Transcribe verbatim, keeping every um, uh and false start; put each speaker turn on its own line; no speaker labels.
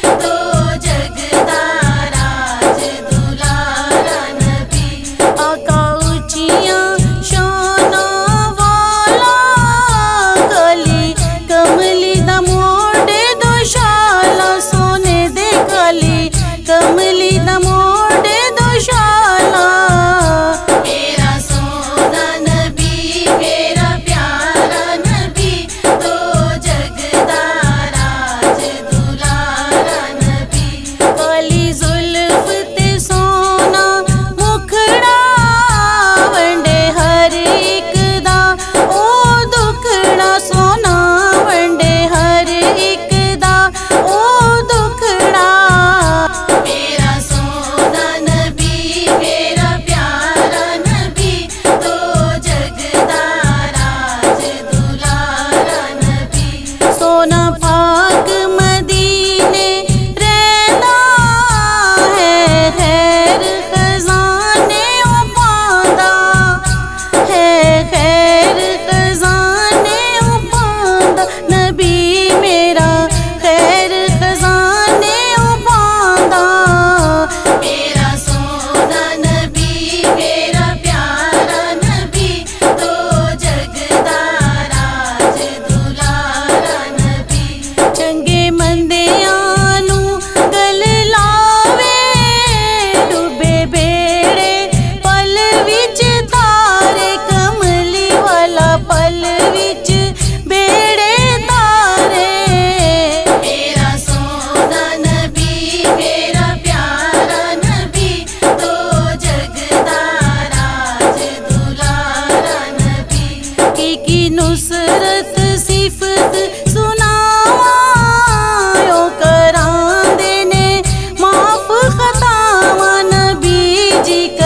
तो जगदा राज दुलारा नबी। आका ऊंचियां शाना वाला काली कमली दा मोड़े दोशाला सोने दे काली कमली दा मोड़े दोशाला। मेरा सोना नबी मेरा प्यारा नबी तो जगदा राज दुलारा नबी। काली जुल्फ ते सोना मुखड़ा वंडे हर एक दा ओ दुखड़ा सोना वंडे हर एक दा ओ दुखड़ा। मेरा सोना नबी मेरा प्यारा नबी तो जगदा राज दुलारा नबी। सोना पाक मदीने रहना है खैर खजाने ओ पांदा है खैर खजाने ओ पांदा। नबी मेरा खैर खजाने ओ पांदा। मेरा सोना नबी मेरा प्यारा नबी तो जगदा राज दुलारा नबी। चंगे मंदियां नू गल लावे डूबे बेड़े पल विच तारे कमली वाला पल विच बेड़े तारे। मेरा सोना नबी मेरा प्यारा नबी तो जगदा राज दुलारा नबी। की की नुसरत सिफत सुनावा यो करांदे ने माफ खतावा नबी जी।